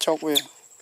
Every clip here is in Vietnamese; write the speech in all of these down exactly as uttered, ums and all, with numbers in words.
chọc về.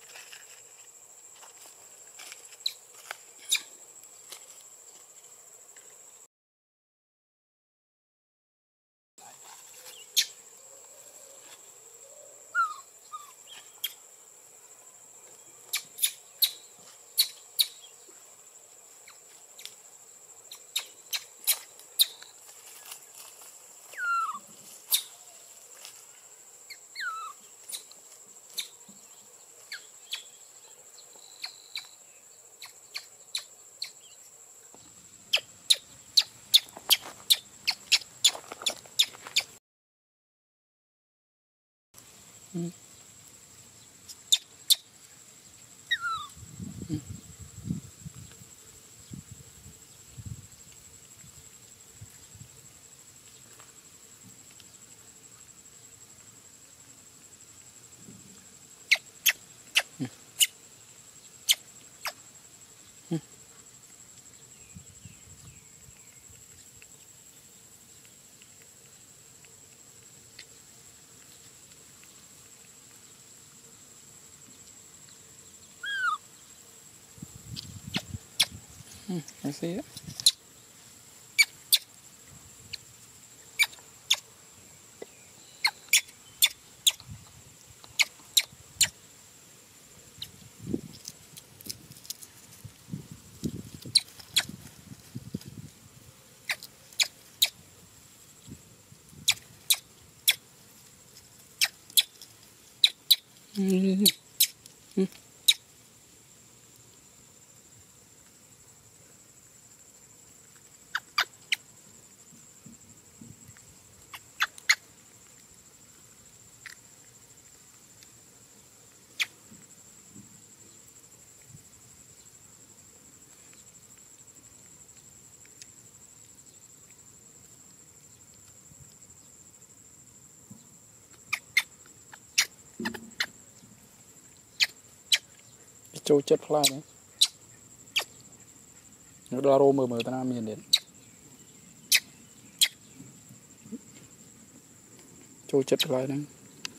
Ừ. Ừ. Ừ. Ừ. Hmm, I see it. Hmm. Hmm. Trôi chết fly đấy. Nó đo rô mờ mờ ta nam miền đến. Trôi chết fly đấy.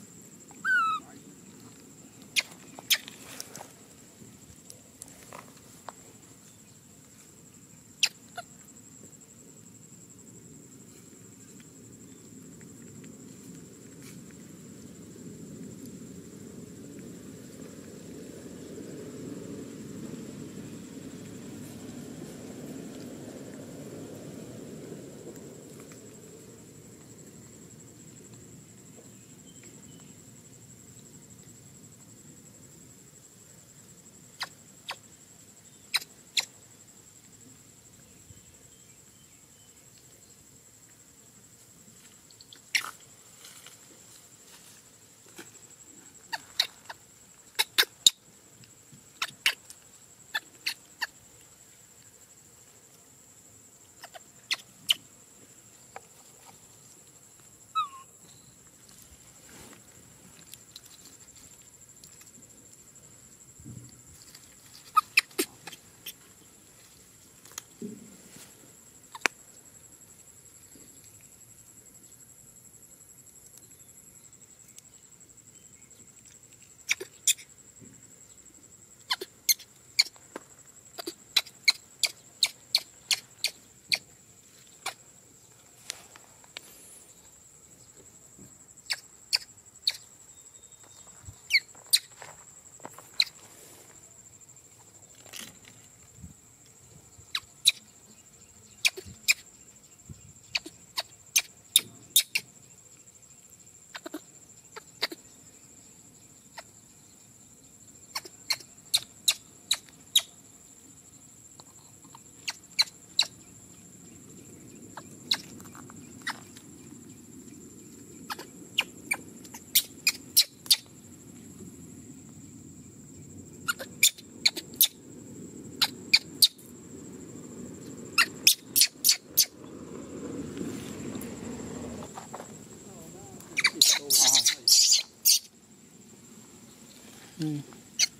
Hmm.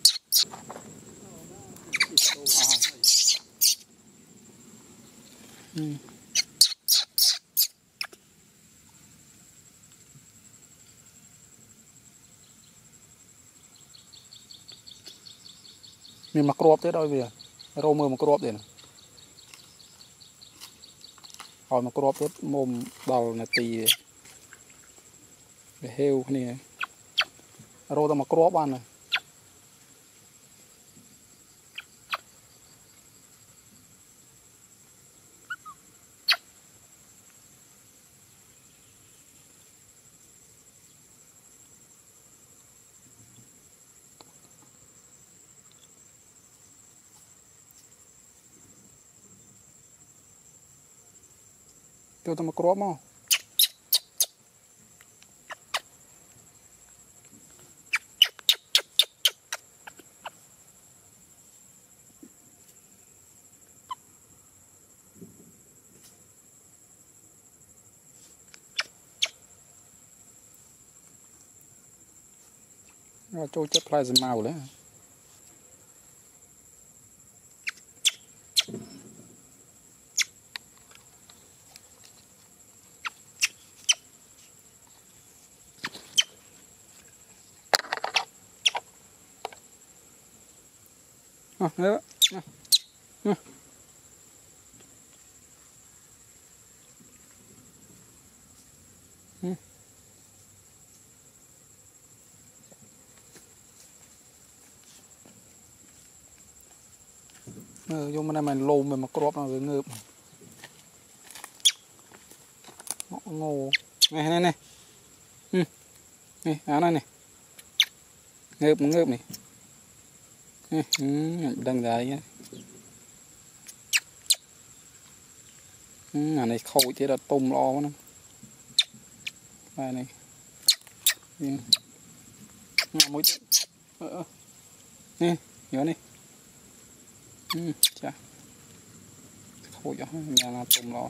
Hmm. mình mặc crop thế đôi về rô mơ một crop tiền hỏi một crop thế mồm bào là tì để heo này rô ta một crop ăn này tôi ta một crop không rồi trôi chết lại dùm màu đấy à, đấy à, à. Ừ. Ừ, dùng bên này mình lùm mình một crop nó với ngợp ngô này này này ừ. Này áo này này ngợp ngợp này ừ, đang dài nhá ừ, này khâu chỉ là tôm lo quá nè đây này ừ. Mũi ờ, nè nhớ này ừ, chà khâu cho nhà là tôm lo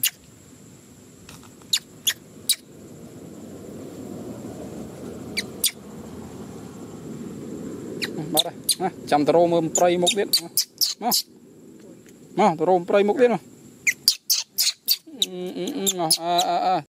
bắt đây à, chăm tơ rôm ôm prey một tiết mà mà tơ rôm prey một tiết mà à à à